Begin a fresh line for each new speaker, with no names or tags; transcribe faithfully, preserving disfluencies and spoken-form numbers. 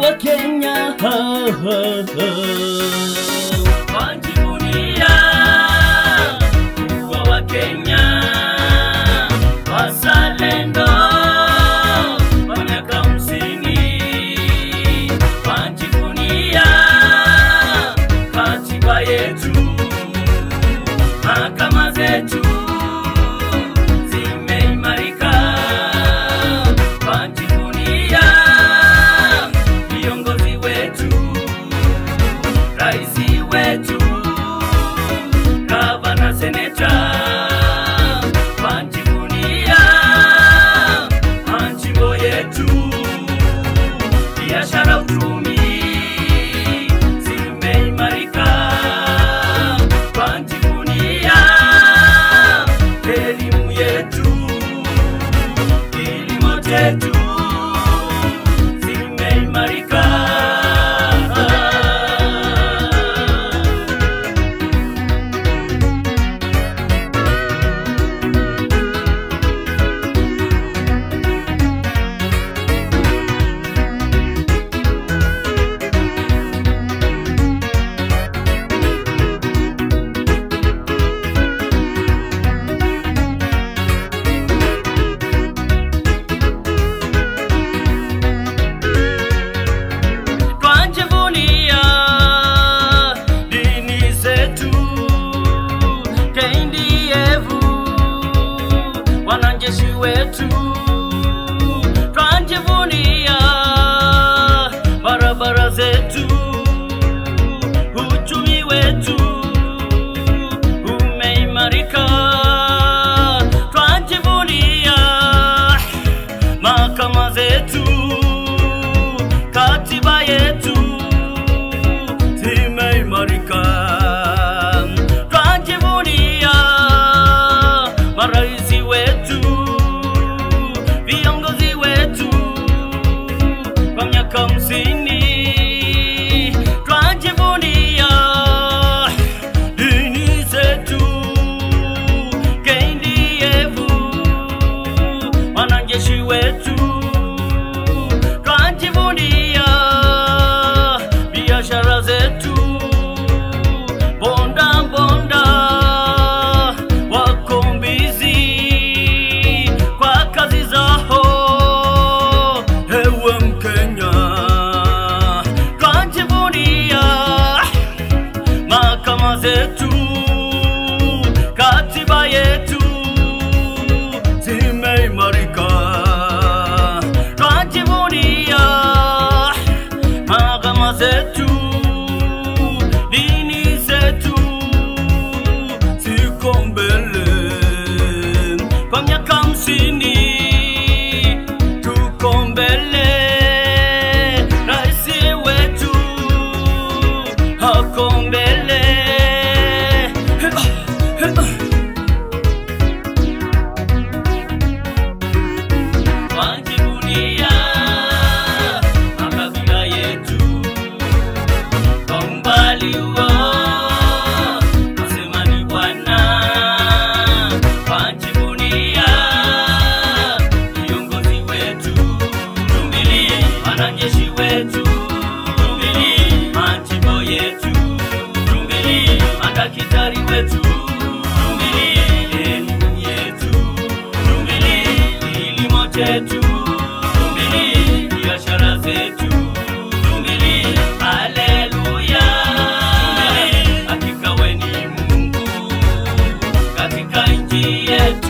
wa Kenya.
Wajivunia kuwa wa Kenya, wazalendo wa miaka hamsini. Wajivunia katiba yetu, mahakama zetu zimeimarika. Wajivunia viongozi wetu, raisi wetu, gavana, seneta. Wajivunia majimbo yetu, biashara, uchumi zimeimarika. Wajivunia elimu yetu, kilimo chetu zimeimarika. Wanajeshi wetu, twajivunia barabara zetu, uchumi wetu umeimarika. Twajivunia mahakama zetu, katiba yetu zimeimarika. Twajivunia maraisi wetu, viongozi wetu kwa miaka hamsini. Twajivunia dini zetu, K D F, wanajeshi wetu. Twajivunia biashara zetu, bonda bonda zetu, katiba yetu zimeimarika. Twajivunia mahakama zetu, dini zetu ziko mbele. Kwa miaka hamsini tuko mbele, raisi wetu hako mbele. Wajivunia makabila yetu, kwa umbali huo nasema ni Bwana. Wajivunia viongozi wetu, tumbilie wanajeshi wetu, tumbilie majimbo yetu, tumbilie madaktari wetu, tumbilie elimu yetu, tumbilie kilimo chetu, tumbilie biashara zetu, tumbilie. Haleluya, tumbilie. Hakika wewe ni Mungu katika nchi yetu.